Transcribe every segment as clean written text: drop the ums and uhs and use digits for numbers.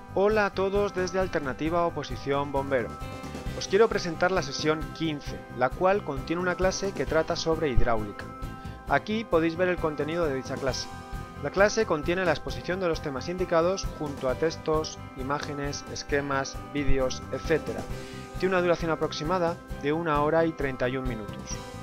Hola a todos desde Alternativa Oposición Bombero. Os quiero presentar la sesión 15, la cual contiene una clase que trata sobre hidráulica. Aquí podéis ver el contenido de dicha clase. La clase contiene la exposición de los temas indicados junto a textos, imágenes, esquemas, vídeos, etc. Tiene una duración aproximada de 1 hora y 31 minutos.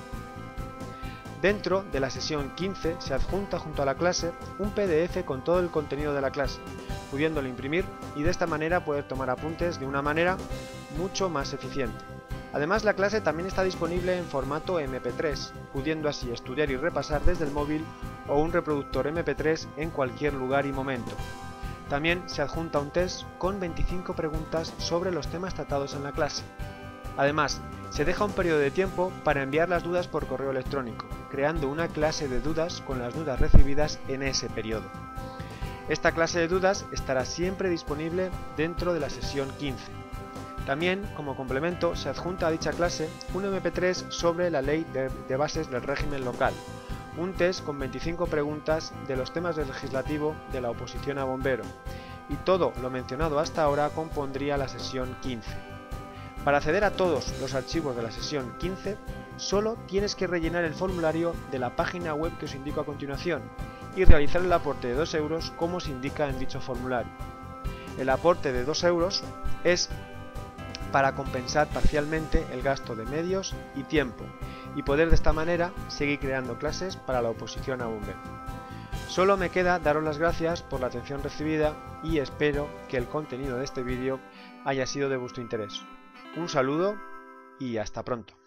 Dentro de la sesión 15 se adjunta junto a la clase un PDF con todo el contenido de la clase, pudiéndolo imprimir y de esta manera poder tomar apuntes de una manera mucho más eficiente. Además, la clase también está disponible en formato MP3, pudiendo así estudiar y repasar desde el móvil o un reproductor MP3 en cualquier lugar y momento. También se adjunta un test con 25 preguntas sobre los temas tratados en la clase. Además, se deja un periodo de tiempo para enviar las dudas por correo electrónico, creando una clase de dudas con las dudas recibidas en ese periodo. Esta clase de dudas estará siempre disponible dentro de la sesión 15. También, como complemento, se adjunta a dicha clase un MP3 sobre la Ley de Bases del Régimen Local, un test con 25 preguntas de los temas del legislativo de la oposición a bombero, y todo lo mencionado hasta ahora compondría la sesión 15. Para acceder a todos los archivos de la sesión 15, solo tienes que rellenar el formulario de la página web que os indico a continuación y realizar el aporte de 2 euros como se indica en dicho formulario. El aporte de 2 euros es para compensar parcialmente el gasto de medios y tiempo y poder de esta manera seguir creando clases para la oposición a bombero. Solo me queda daros las gracias por la atención recibida y espero que el contenido de este vídeo haya sido de vuestro interés. Un saludo y hasta pronto.